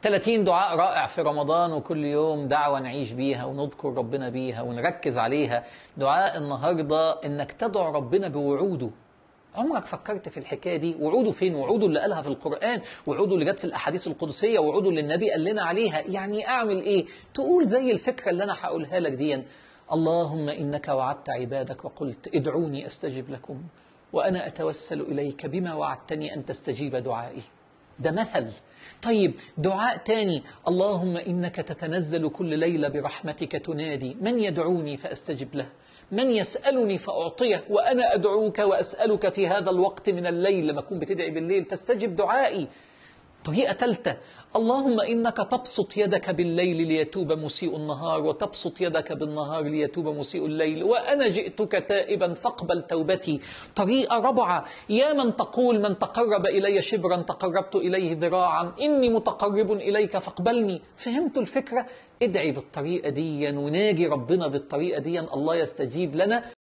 30 دعاء رائع في رمضان، وكل يوم دعوة نعيش بيها ونذكر ربنا بيها ونركز عليها. دعاء النهاردة إنك تدعو ربنا بوعوده. عمرك فكرت في الحكاية دي؟ وعوده فين؟ وعوده اللي قالها في القرآن، وعوده اللي جت في الأحاديث القدسية، وعوده اللي النبي قال لنا عليها. يعني أعمل إيه؟ تقول زي الفكرة اللي أنا هقولها لك دي: اللهم إنك وعدت عبادك وقلت ادعوني أستجب لكم، وأنا أتوسل إليك بما وعدتني أن تستجيب دعائي. ده مثل. طيب دعاء تاني: اللهم إنك تتنزل كل ليلة برحمتك تنادي من يدعوني فأستجب له، من يسألني فأعطيه، وأنا أدعوك وأسألك في هذا الوقت من الليل، لما أكون بتدعي بالليل فاستجب دعائي. طريقة ثالثة: اللهم إنك تبسط يدك بالليل ليتوب مسيء النهار، وتبسط يدك بالنهار ليتوب مسيء الليل، وأنا جئتك تائبا فاقبل توبتي. طريقة رابعة: يا من تقول من تقرب إلي شبرا تقربت إليه ذراعا، إني متقرب إليك فاقبلني. فهمتوا الفكرة؟ ادعي بالطريقة دي وناجي ربنا بالطريقة دي، الله يستجيب لنا